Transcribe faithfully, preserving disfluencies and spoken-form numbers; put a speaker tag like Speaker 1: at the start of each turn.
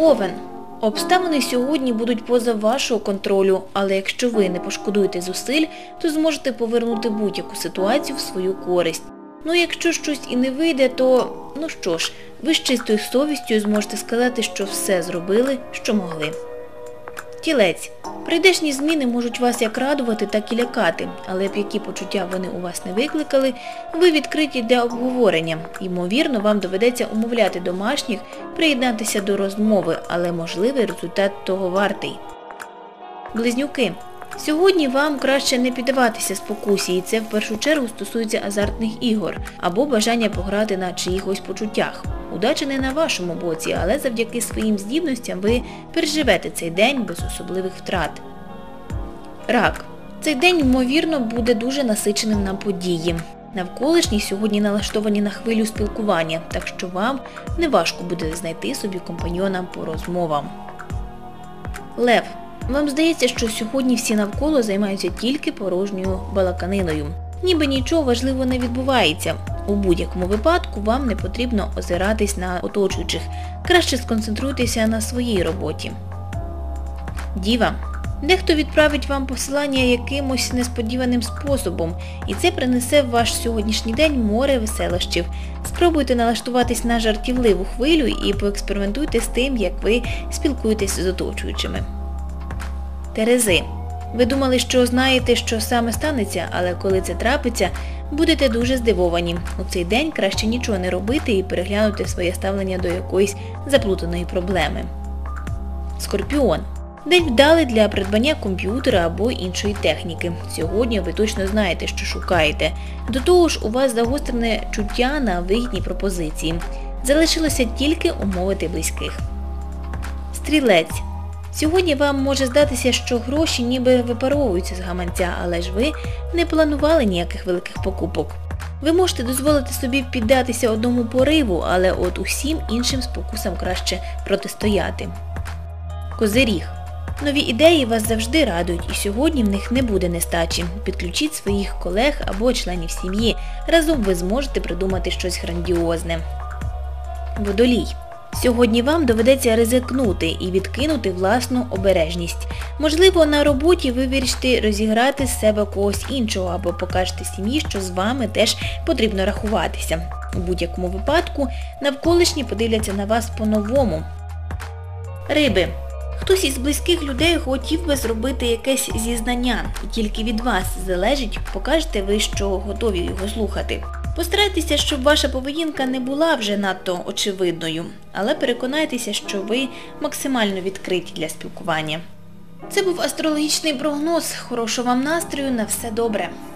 Speaker 1: Овен. Обставини сьогодні будуть поза вашого контролю, але якщо ви не пошкодуєте зусиль, то зможете повернути будь-яку ситуацію в свою користь. Ну, якщо щось і не вийде, то, ну що ж, ви з чистою совістю зможете сказати, що все зробили, що могли. Тілець. Прийдешні зміни можуть вас як радувати, так і лякати, але б які почуття вони у вас не викликали, ви відкриті для обговорення. Ймовірно, вам доведеться умовляти домашніх приєднатися до розмови, але можливий результат того вартий. Близнюки. Сьогодні вам краще не піддаватися спокусі, і це в першу чергу стосується азартних ігор або бажання пограти на чиїхось почуттях. Удача не на вашому боці, але завдяки своїм здібностям ви переживете цей день без особливих втрат. Рак. Цей день, ймовірно, буде дуже насиченим на події. Навколишні сьогодні налаштовані на хвилю спілкування, так що вам не важко буде знайти собі компаньйона по розмовам. Лев. Вам здається, що сьогодні всі навколо займаються тільки порожньою балаканиною. Ніби нічого важливого не відбувається. У будь-якому випадку вам не потрібно озиратись на оточуючих. Краще сконцентруйтеся на своїй роботі. Діва. Дехто відправить вам посилання якимось несподіваним способом, і це принесе в ваш сьогоднішній день море веселощів. Спробуйте налаштуватись на жартівливу хвилю і поекспериментуйте з тим, як ви спілкуєтесь з оточуючими. Терези. Ви думали, що знаєте, що саме станеться, але коли це трапиться, будете дуже здивовані. У цей день краще нічого не робити і переглянути своє ставлення до якоїсь заплутаної проблеми. Скорпіон. День вдалий для придбання комп'ютера або іншої техніки. Сьогодні ви точно знаєте, що шукаєте. До того ж, у вас загострене чуття на вигідні пропозиції. Залишилося тільки умовити близьких. Стрілець. Сьогодні вам може здатися, що гроші ніби випаровуються з гаманця, але ж ви не планували ніяких великих покупок. Ви можете дозволити собі піддатися одному пориву, але от усім іншим спокусам краще протистояти. Козиріг. Нові ідеї вас завжди радують, і сьогодні в них не буде нестачі. Підключіть своїх колег або членів сім'ї. Разом ви зможете придумати щось грандіозне. Водолій. Сьогодні вам доведеться ризикнути і відкинути власну обережність. Можливо, на роботі ви вирішите розіграти з себе когось іншого або покажете сім'ї, що з вами теж потрібно рахуватися. У будь-якому випадку навколишні подивляться на вас по-новому. Риби. Хтось із близьких людей хотів би зробити якесь зізнання, і тільки від вас залежить, покажете ви, що готові його слухати. Постарайтеся, щоб ваша поведінка не була вже надто очевидною, але переконайтеся, що ви максимально відкриті для спілкування. Це був астрологічний прогноз. Хорошого вам настрою, на все добре!